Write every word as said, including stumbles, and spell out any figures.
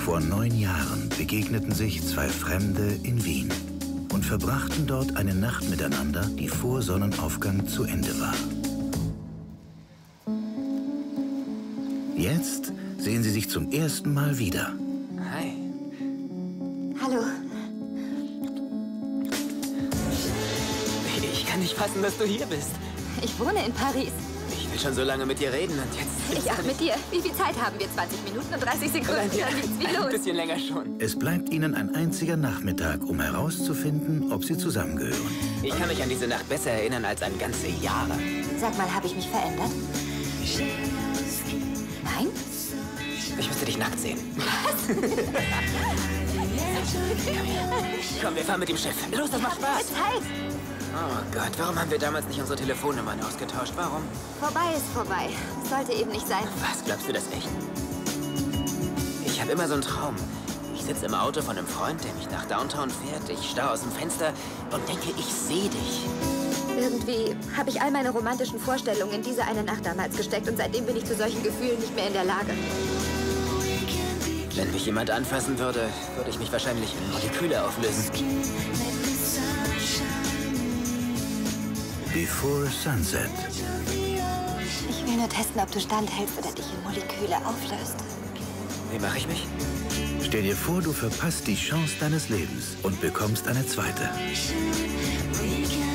Vor neun Jahren begegneten sich zwei Fremde in Wien und verbrachten dort eine Nacht miteinander, die vor Sonnenaufgang zu Ende war. Jetzt sehen sie sich zum ersten Mal wieder. Hi. Hallo. Ich kann nicht fassen, dass du hier bist. Ich wohne in Paris. Ich will schon so lange mit dir reden und jetzt... Ich auch mit dir. Wie viel Zeit haben wir? zwanzig Minuten und dreißig Sekunden? Nein, ja, Dann geht's wie ein los. bisschen länger schon. Es bleibt ihnen ein einziger Nachmittag, um herauszufinden, ob sie zusammengehören. Ich kann mich an diese Nacht besser erinnern als an ganze Jahre. Sag mal, habe ich mich verändert? Nein? Ich müsste dich nackt sehen. Was? Komm, wir fahren mit dem Schiff. Los, das macht Spaß. Zeit. Oh Gott, warum haben wir damals nicht unsere Telefonnummern ausgetauscht? Warum? Vorbei ist vorbei. Sollte eben nicht sein. Was, glaubst du das echt? Ich habe immer so einen Traum. Ich sitze im Auto von einem Freund, der mich nach Downtown fährt. Ich starre aus dem Fenster und denke, ich sehe dich. Irgendwie habe ich all meine romantischen Vorstellungen in diese eine Nacht damals gesteckt und seitdem bin ich zu solchen Gefühlen nicht mehr in der Lage. Wenn mich jemand anfassen würde, würde ich mich wahrscheinlich in Moleküle auflösen. Before Sunset. Ich will nur testen, ob du standhältst oder dich in Moleküle auflöst. Wie mache ich mich? Stell dir vor, du verpasst die Chance deines Lebens und bekommst eine zweite. We can